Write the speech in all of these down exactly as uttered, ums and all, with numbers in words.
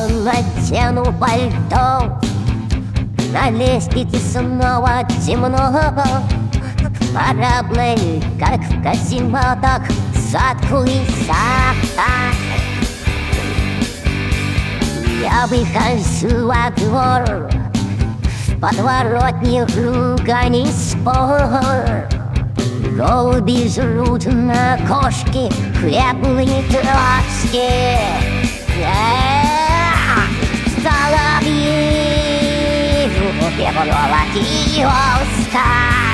надену пальто. На лестнице снова темно. Параплель, как в казематах, задкулиса. Я выхожу во двор, в подворотне ругань и спор. Голуби жрут на кошке хлебные крошки. Соловьи в белого киоска.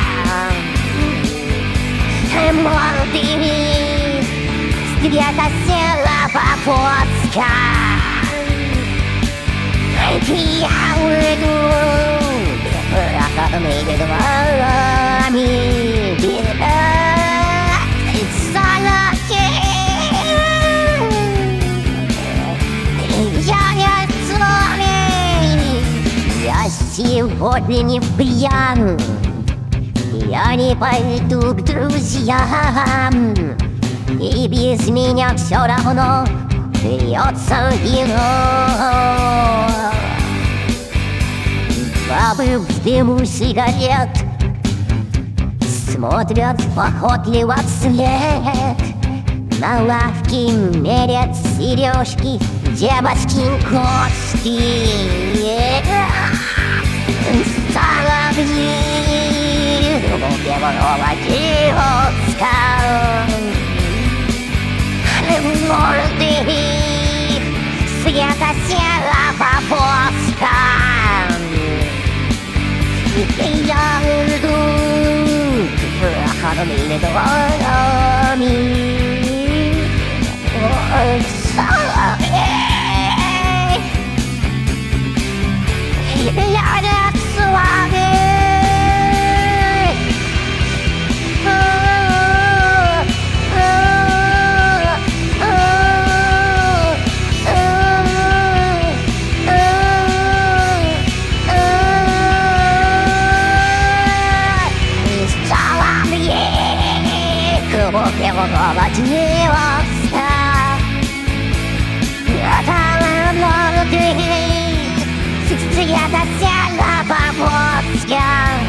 Молодыми света села повозка. Я уйду прохладными дворами. Я не с вами. Я сегодня не пьян. Я не пойду к друзьям. И без меня все равно льется вино. Бабы в дыму сигарет смотрят похотливо вслед. На лавке мерят сережки девочки кости. Соловьи у белого киоска. Морды света села повозка. Я иду прохладными дворами. Соловей, я не с вами. Белого киоска. Там молодые цвета села повозка.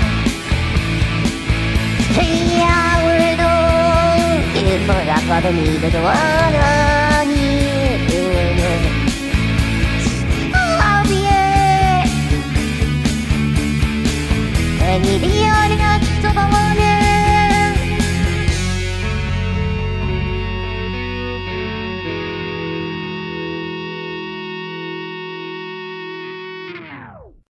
Я уйду из прохладными дворами. Соловьи,